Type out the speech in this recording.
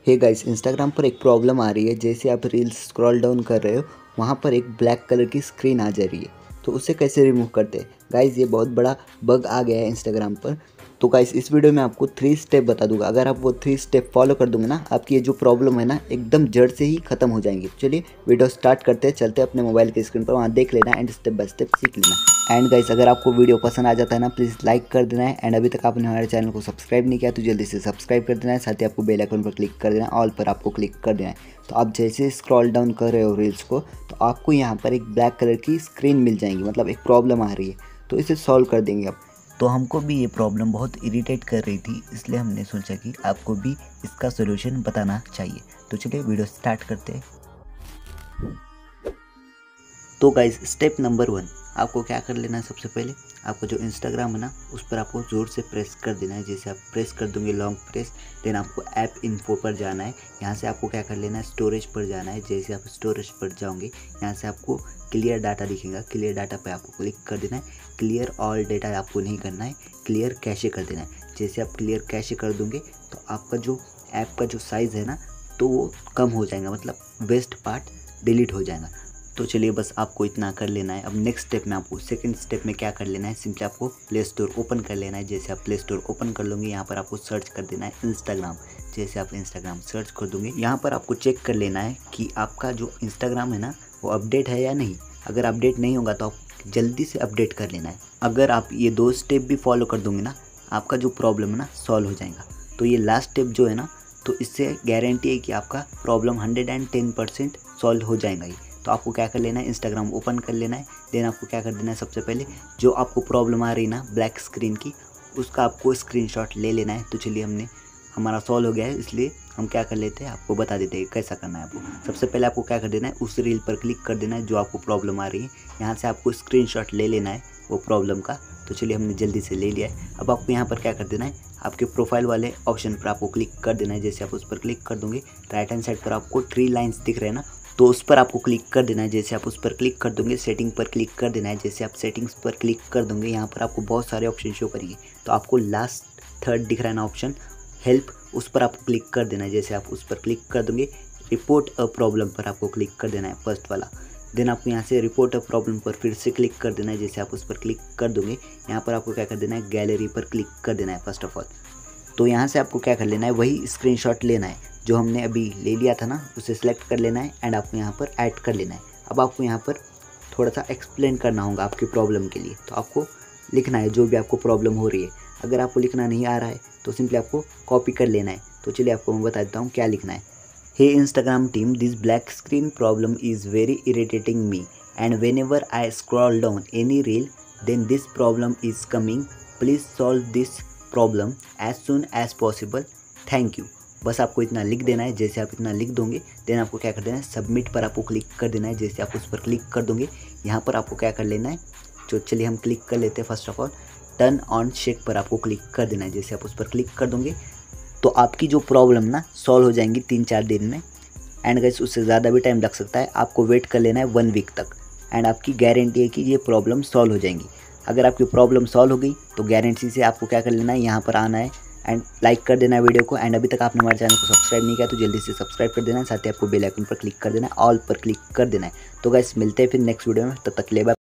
Hey guys, Instagram पर एक problem आ रही है। जैसे आप रील्स स्क्रॉल डाउन कर रहे हो, वहाँ पर एक ब्लैक कलर की स्क्रीन आ जा रही है। तो उसे कैसे रिमूव करते हैं गाइस? ये बहुत बड़ा बग आ गया है इंस्टाग्राम पर। तो गाइस, इस वीडियो में आपको 3 स्टेप बता दूंगा। अगर आप वो 3 स्टेप फॉलो कर दोगे ना, आपकी ये जो प्रॉब्लम है ना, एकदम जड़ से ही खत्म हो जाएंगी। चलिए वीडियो स्टार्ट करते हैं। चलते हैं अपने मोबाइल की स्क्रीन पर, वहाँ देख लेना एंड स्टेप बाय स्टेप सीख लेना। एंड गाइस, अगर आपको वीडियो पसंद आ जाता है ना, प्लीज़ लाइक कर देना है। एंड अभी तक आपने हमारे चैनल को सब्सक्राइब नहीं किया तो जल्दी से सब्सक्राइब कर देना है। साथ ही आपको बेल आइकन पर क्लिक कर देना है, ऑल पर आपको क्लिक कर देना है। तो आप जैसे स्क्रॉल डाउन कर रहे हो रील्स को, तो आपको यहाँ पर एक ब्लैक कलर की स्क्रीन मिल जाएगी, मतलब एक प्रॉब्लम आ रही है। तो इसे सॉल्व कर देंगे आप। तो हमको भी ये प्रॉब्लम बहुत इरिटेट कर रही थी, इसलिए हमने सोचा कि आपको भी इसका सोल्यूशन बताना चाहिए। तो चलिए वीडियो स्टार्ट करते हैं। तो गाइस, स्टेप नंबर 1, आपको क्या कर लेना है? सबसे पहले आपको जो इंस्टाग्राम है ना, उस पर आपको ज़ोर से प्रेस कर देना है। जैसे आप प्रेस कर दोगे लॉन्ग प्रेस, देन आपको ऐप इन्फो पर जाना है। यहाँ से आपको क्या कर लेना है? स्टोरेज पर जाना है। जैसे आप स्टोरेज पर जाओगे, यहाँ से आपको क्लियर डाटा दिखेगा। क्लियर डाटा पे आपको क्लिक कर देना है। क्लियर ऑल डेटा आपको नहीं करना है, क्लियर कैशे कर देना है। जैसे आप क्लियर कैशे कर दोगे तो आपका जो ऐप का जो साइज़ है ना, तो वो कम हो जाएगा, मतलब वेस्ट पार्ट डिलीट हो जाएगा। तो चलिए बस आपको इतना कर लेना है। अब नेक्स्ट स्टेप में आपको, सेकंड स्टेप में क्या कर लेना है? सिंपली आपको प्ले स्टोर ओपन कर लेना है। जैसे आप प्ले स्टोर ओपन कर लोगे, यहाँ पर आपको सर्च कर देना है इंस्टाग्राम। जैसे आप इंस्टाग्राम सर्च कर दोगे, यहाँ पर आपको चेक कर लेना है कि आपका जो इंस्टाग्राम है ना, वो अपडेट है या नहीं। अगर अपडेट नहीं होगा तो आप जल्दी से अपडेट कर लेना है। अगर आप ये 2 स्टेप भी फॉलो कर दोगे ना, आपका जो प्रॉब्लम है ना, सॉल्व हो जाएगा। तो ये लास्ट स्टेप जो है ना, तो इससे गारंटी है कि आपका प्रॉब्लम 110% सॉल्व हो जाएगा ही। तो आपको क्या कर लेना है? इंस्टाग्राम ओपन कर लेना है। देन आपको क्या कर देना है? सबसे पहले जो आपको प्रॉब्लम आ रही है ना ब्लैक स्क्रीन की, उसका आपको स्क्रीनशॉट ले लेना है। तो चलिए हमारा सॉल्व हो गया है, इसलिए हम क्या कर लेते हैं, आपको बता देते हैं कैसा करना है आपको। सबसे पहले आपको क्या कर देना है? उस रील पर क्लिक कर देना है जो आपको प्रॉब्लम आ रही है। यहाँ से आपको स्क्रीनशॉट ले लेना है वो प्रॉब्लम का। तो चलिए हमने जल्दी से ले लिया है। अब आपको यहाँ पर क्या कर देना है? आपके प्रोफाइल वाले ऑप्शन पर आपको क्लिक कर देना है। जैसे आप उस पर क्लिक कर दोगे, राइट हैंड साइड पर आपको 3 लाइन्स दिख रहे हैं ना, तो उस पर आपको क्लिक कर देना है। जैसे आप उस पर क्लिक कर दोगे, सेटिंग पर क्लिक कर देना है। जैसे आप सेटिंग्स पर क्लिक कर दोगे, यहाँ पर आपको बहुत सारे ऑप्शन शो करेंगे। तो आपको लास्ट थर्ड दिख रहा है ना ऑप्शन, हेल्प, उस पर आपको क्लिक कर देना है। जैसे आप उस पर क्लिक कर दोगे, रिपोर्ट अ प्रॉब्लम पर आपको क्लिक कर देना है, फर्स्ट वाला। देन आपको यहाँ से रिपोर्ट अ प्रॉब्लम पर फिर से क्लिक कर देना है। जैसे आप उस पर क्लिक कर दोगे, यहाँ पर आपको क्या कर देना है? गैलरी पर क्लिक कर देना है फर्स्ट ऑफ ऑल। तो यहाँ से आपको क्या कर लेना है? वही स्क्रीनशॉट लेना है जो हमने अभी ले लिया था ना, उसे सिलेक्ट कर लेना है एंड आपको यहाँ पर ऐड कर लेना है। अब आपको यहाँ पर थोड़ा सा एक्सप्लेन करना होगा आपकी प्रॉब्लम के लिए। तो आपको लिखना है जो भी आपको प्रॉब्लम हो रही है। अगर आपको लिखना नहीं आ रहा है तो सिंपली आपको कॉपी कर लेना है। तो चलिए आपको मैं बता देता हूँ क्या लिखना है। Hey Instagram team, this black screen problem is very irritating me and whenever I scroll down any reel then this problem is coming. Please solve this problem as soon as possible, thank you. बस आपको इतना लिख देना है। जैसे आप इतना लिख दोगे, देन आपको क्या कर देना है? सबमिट पर आपको क्लिक कर देना है। जैसे आप उस पर क्लिक कर दोगे, यहाँ पर आपको क्या कर लेना है? तो चलिए हम क्लिक कर लेते हैं। First of all turn on check पर आपको क्लिक कर देना है। जैसे आप उस पर क्लिक कर दोगे तो आपकी जो प्रॉब्लम ना सॉल्व हो जाएंगी 3-4 दिन में। एंड गाइस, उससे ज़्यादा भी टाइम लग सकता है, आपको वेट कर लेना है 1 वीक तक। एंड आपकी गारंटी है कि ये प्रॉब्लम सॉल्व हो जाएंगी। अगर आपकी प्रॉब्लम सॉल्व हो गई तो गारंटी से आपको क्या कर लेना है? यहाँ पर आना है एंड लाइक कर देना है वीडियो को। एंड अभी तक आपने हमारे चैनल को सब्सक्राइब नहीं किया तो जल्दी से सब्सक्राइब कर देना है। साथ ही आपको बेल आइकन पर क्लिक कर देना है, ऑल पर क्लिक कर देना है। तो गाइस, मिलते हैं फिर नेक्स्ट वीडियो में, तब तक के लिए बाय।